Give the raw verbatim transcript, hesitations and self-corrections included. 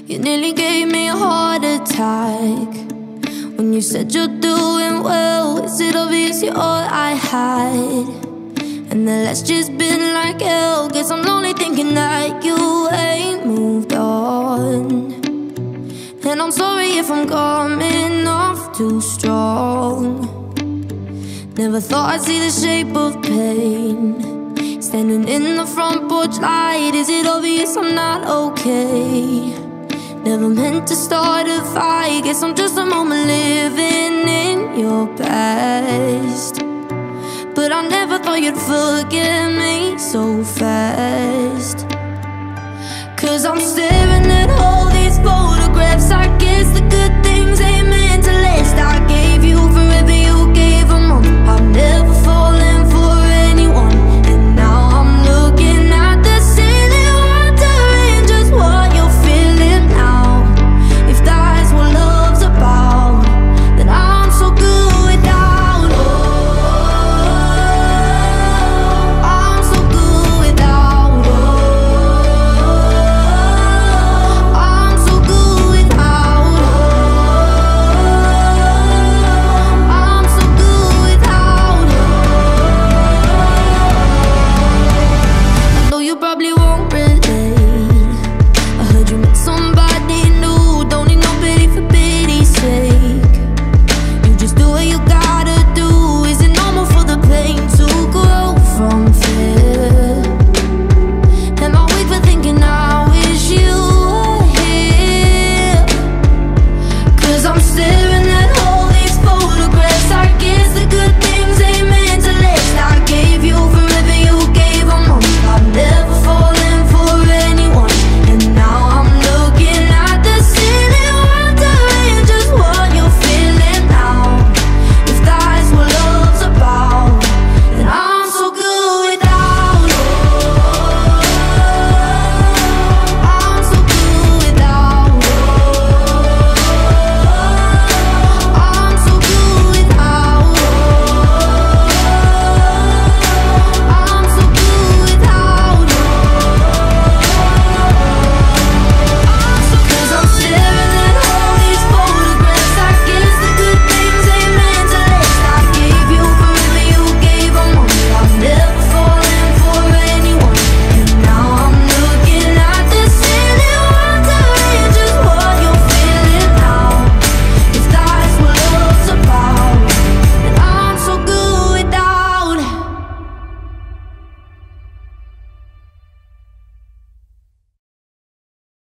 You nearly gave me a heart attack when you said you're doing well. Is it obvious you're all I had? And the last just been like hell. Guess I'm lonely thinking that you ain't moved on. And I'm sorry if I'm coming off too strong. Never thought I'd see the shape of pain, standing in the front porch light. Is it obvious I'm not okay? Never meant to start a fight. Guess I'm just a moment living in your past. But I never thought you'd forgive me so fast. 'Cause I'm still